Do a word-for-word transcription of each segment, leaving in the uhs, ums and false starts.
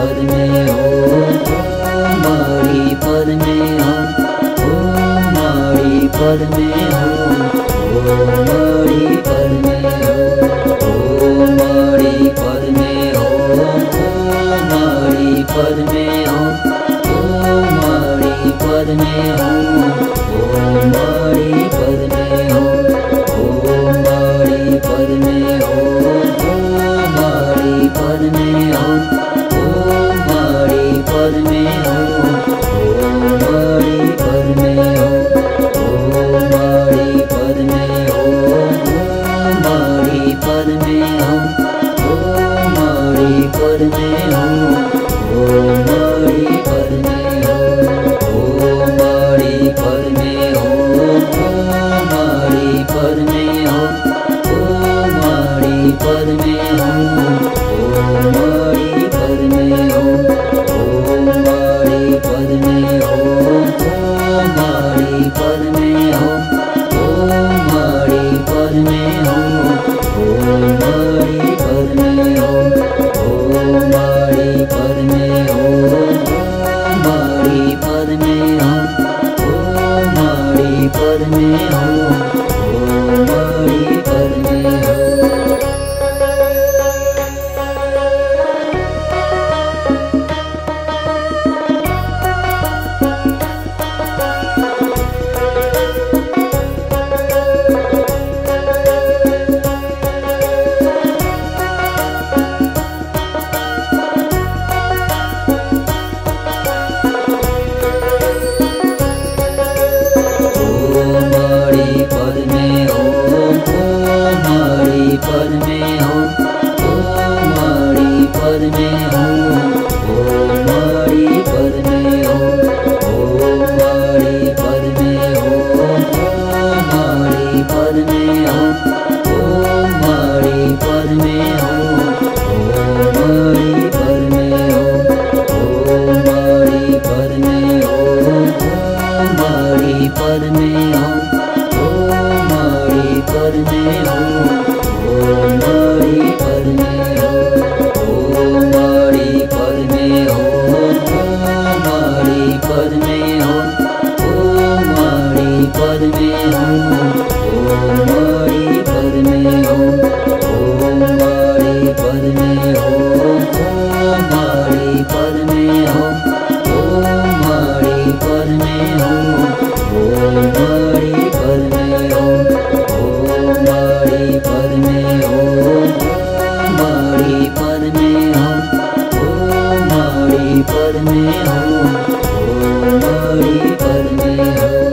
पद में ओम ओम मणि पद में ओम ओम मणि पद में ओम ओम मणि पद में ओम मणि पद में ओम ओम मणि पद में ओम ओम मणि पद में ओम ओम मणि पद में ओम ओम मणि पद में ओम ओम मणि पद में ओम ओम मणि पद में ओम ओम मणि पद में ओम ओम मणि पद में ओम ओम मणि पद में ओम ओम मणि पद में ओम ओम मणि पद में ओम मणि पद में ओम ओम मणि पद में ओम ओम मणि पद में ओम ओम मणि पद में ओम ओम मणि पद में ओम ओम मणि पद में ओम ओम मणि पद में ओम ओम मणि पद में ओम ओम मणि पद में ओम ओम मणि पद में ओम ओम मणि पद में ओम ओम मणि पद में पद में ओम ओम मणि पद में ओम ओम मणि पद में ओम ओम मणि पद में ओम ओम मणि पद में ओम ओम मणि पद में ओम ओम मणि पद में ओम ओम मणि पद में ओम ओम मणि पद में ओम ओम मणि पद में ओम ओम मणि पद में ओम मणि पद में ओम ओम मणि पद में ओम ओम मणि पद में ओम ओम मणि पद में ओम ओम मणि पद में ओम ओम मणि पद में ओम ओम मणि पद में ओम ओम मणि पद में ओम ओम मणि पद में ओम ओम मणि पद में ओम ओम मणि पद में ओम ओम मणि पद में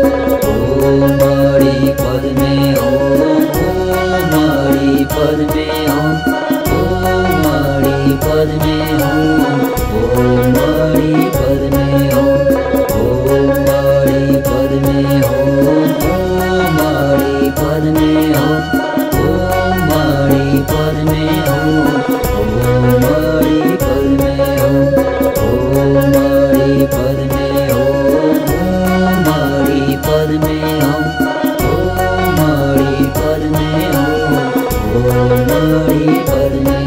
ओम मणि पद में ओम ओम मणि पद में ओम ओम मणि पद में ओम ओम मणि पद में ओम ओम मणि पद में ओम ओम मणि पद में ओम ओम मणि पद में ओम ओम मणि पद में ओम ओम मणि पद में ओम ओम मणि पद में ओम ओम मणि पद में ओम ओम मणि पद में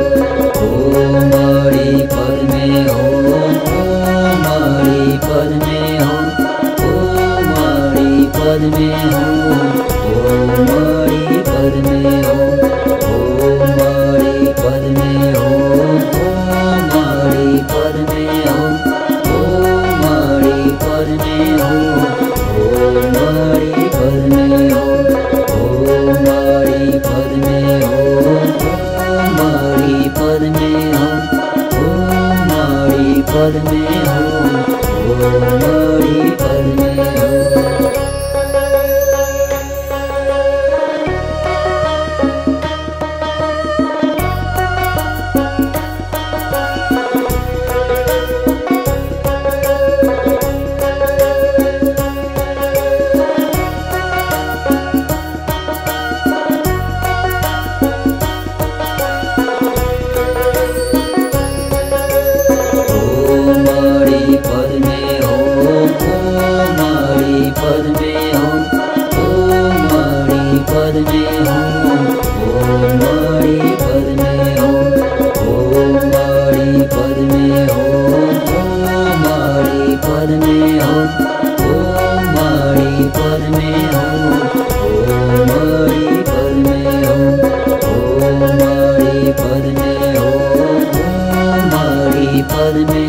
ओम मणि पद में ओम ओम मणि पद में ओम ओम मणि पद में ओम ओम मणि पद में ओम ओम मणि पद में ओम ओम मणि पद में ओम ओम मणि पद में ओम ओम मणि पद में ओम ओम मणि पद में ओम ओम मणि पद में ओम ओम मणि पद में ओम ओम मणि पद में पद में ओम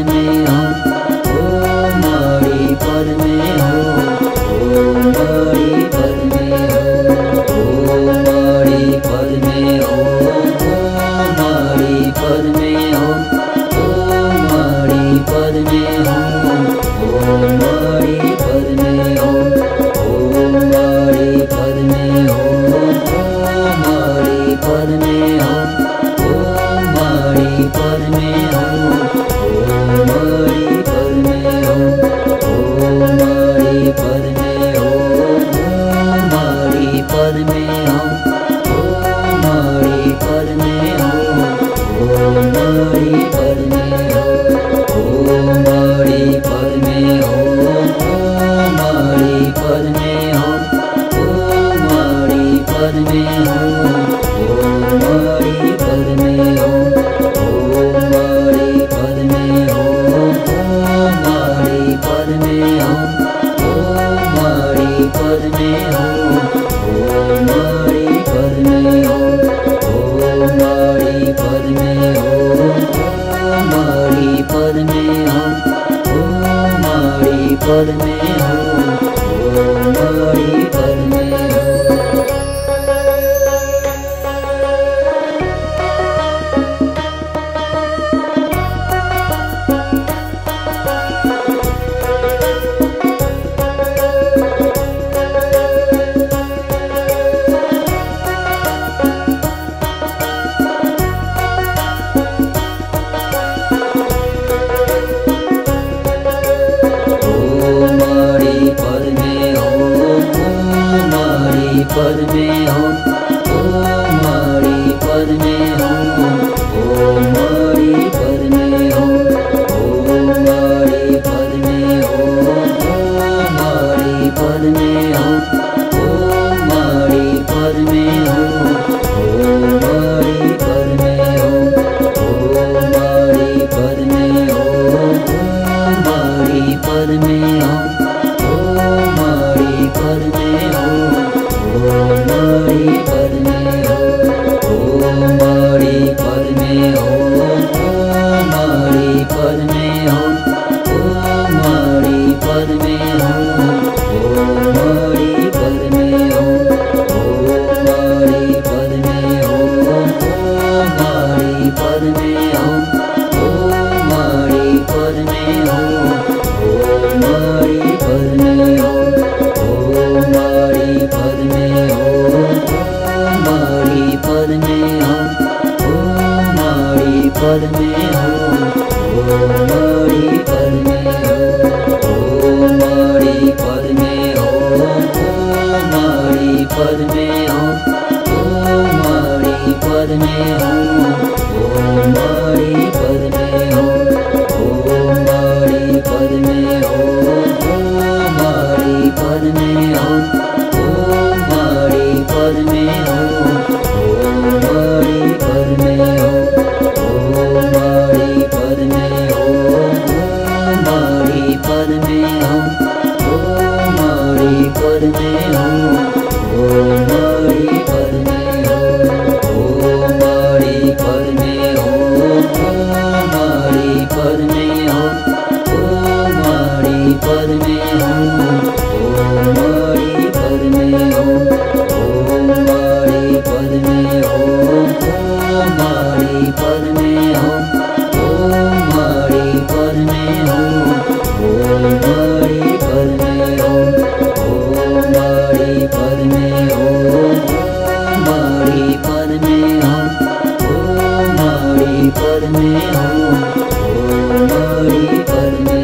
में ओम ओम मणि पद में ओम ओम मणि पद में ओम मणि पद में ओम ओम मणि पद में ओम ओम मणि पद में ओम ओम मणि पद में ओम ओम मणि पद में ओम ओम मणि पद में ओम ओम मणि पद में ओम ओम मणि पद में ओम ओम मणि पद में ओम ओम मणि पद में ओम ओम मणि पद में ओम ओम मणि पद में ओम मणि पद में ओम ओम मणि पद में ओम ओम मणि पद में ओम ओम मणि पद में ओम ओम मणि पद में ओम ओम मणि पद में ओम ओम मणि पद में ओम ओम मणि पद में ओम ओम मणि पद में ओम ओम मणि पद में ओम ओम मणि पद में ओम ओम मणि पद में पद में ओम ओम मणि पद में ओम ओम मणि पद में ओम ओम मणि पद में ओम ओम मणि पद में ओम ओम मणि पद में ओम ओम मणि पद में ओम ओम मणि पद में ओम ओम मणि पद में ओम ओम मणि पद में ओम ओम मणि पद में ओम मणि पद में ओम ओम मणि पद में ओम ओम मणि पद में ओम ओम मणि पद में ओम ओम मणि पद में ओम ओम मणि पद में ओम ओम मणि पद में ओम ओम मणि पद में ओम ओम मणि पद में ओम ओम मणि पद में ओम ओम मणि पद में ओम ओम मणि पद में ओम मणि पद में ओम ओम मणि पद में ओम ओम मणि पद में ओम ओम मणि पद में ओम ओम मणि पद में ओम ओम मणि पद में ओम ओम मणि पद में ओम ओम मणि पद में ओम ओम मणि पद में ओम ओम मणि पद में ओम ओम मणि पद में ओम ओम मणि पद में ओम मणि पद में ओम ओम मणि पद में ओम ओम मणि पद में ओम ओम मणि पद में ओम ओम मणि पद में ओम ओम मणि पद में ओम ओम मणि पद में ओम ओम मणि पद में ओम ओम मणि पद में ओम ओम मणि पद में ओम ओम मणि पद में ओम ओम मणि पद में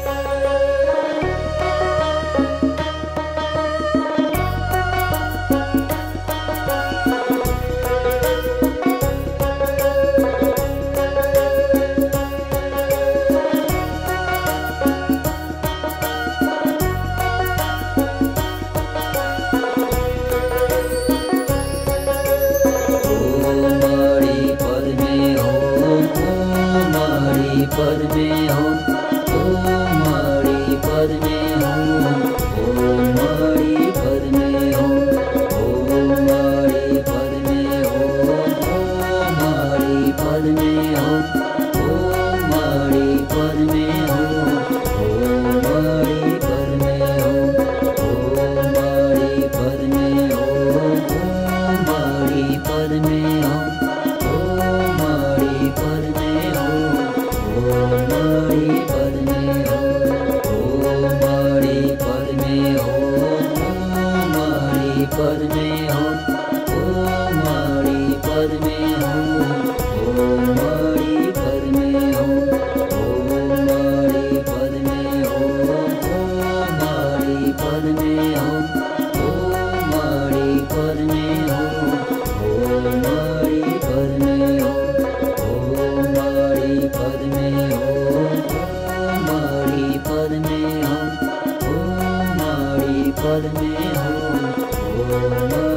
पद में हूँ, ओम